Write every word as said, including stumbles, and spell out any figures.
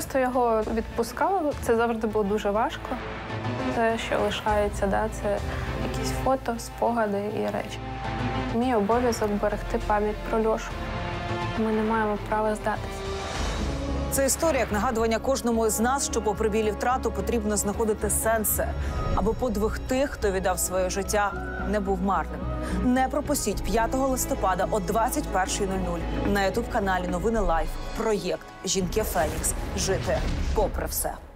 часто його відпускала, це завжди було дуже важко. Те, що лишається, да, це якісь фото, спогади і речі. Мій обов'язок – берегти пам'ять про Льошу. Ми не маємо права здатися. Це історія як нагадування кожному із нас, що попри білі втрату потрібно знаходити сенси, аби подвиг тих, хто віддав своє життя, не був марним. Не пропустіть п'ятого листопада о двадцять першій нуль нуль на ютуб-каналі Новини Лайф проєкт «Жінки Фенікс. Жити попри все».